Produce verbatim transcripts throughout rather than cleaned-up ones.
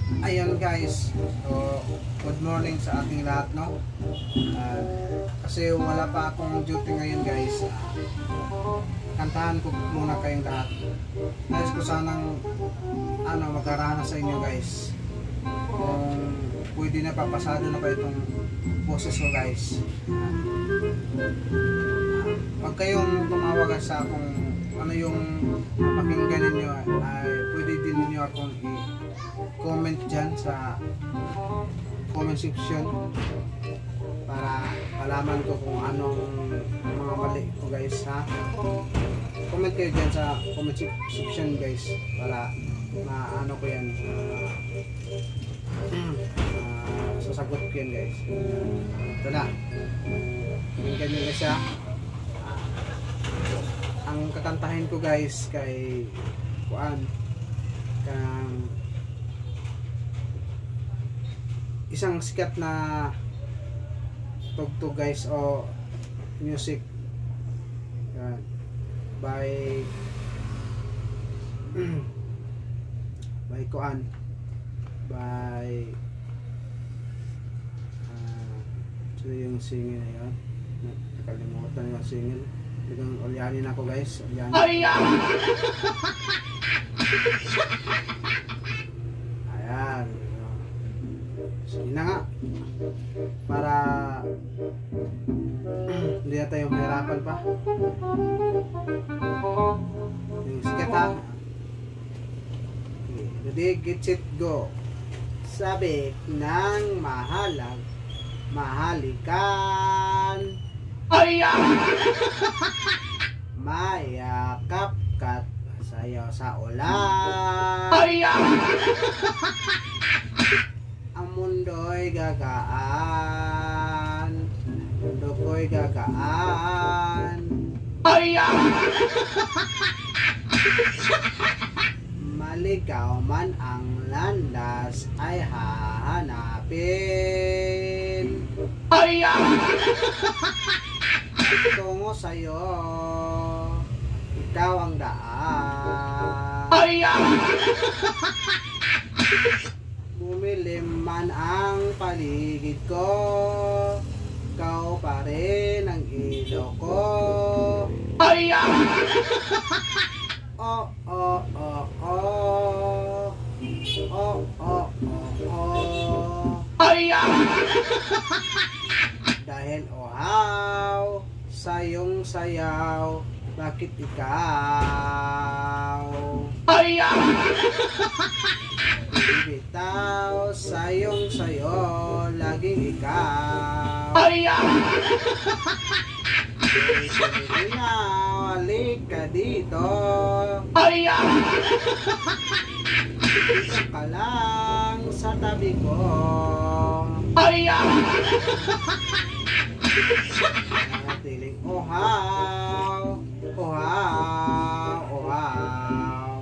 Ayun guys, so good morning sa ating lahat, no? Uh, kasi wala pa akong duty ngayon guys. Uh, kantahan ko muna kayong lahat. Nais ko sanang ano, magkarana sa inyo guys. Kung pwede na papasado na ba itong boses ko guys. Pag kayong tumawag sa akong ano yung pakinggan ninyo, ay pwede din ninyo akong i-comment dyan sa comment section para malaman ko kung anong mga mali ko guys, ha. Comment kayo dyan sa comment section guys para maano ko yan, uh, uh, sasagot ko yan guys. Ito na, pakinggan nyo guys, ha. Ang kakantahin ko guys kay kuan kang isang sikat na tugtog guys o music, yan, by by kuan by uh, so yung singin na yun, nakalimutan yung singin. Bigang ulyanin ako guys, ulyanin. Ayan. Sige na nga. Para hindi na tayo mahirapan pa. Yung sikat, ha. Ready, get set, go. Sabi ng mahalag, mahalikan. Mayakap kat sayo sa ulan. Ang mundo'y gagaan, mundo ko'y gagaan. Maligaw man ang landas ay hahanapin. Tungo sa'yo, ikaw ang daan. Bumilim man ang paligid ko, ikaw pa rin ang ilo ko. Oh, oh, oh, oh. Oh, oh, oh, oh. Dahil ohaw sayong sayaw, bakit ikaw bitaw sayong sayo, laging ikaw. Now, alik ka dito, dito ka lang sa tabi ko. Natiling ohaw, ohaw, ohaw.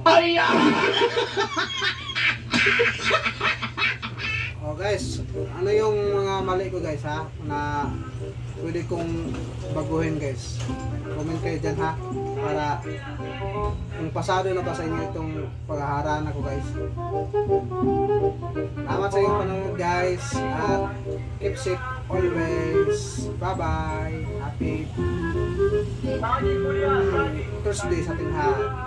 Oh guys, ano yung mga mali ko guys, ha, na pwede kong baguhin guys. Comment kayo dyan, ha, para kung pasado na ba sa inyo itong paghaharana ko guys. Salamat sa inyong panonood guys, at keep safe always. Bye bye. Happy Thursday sa ating lahat.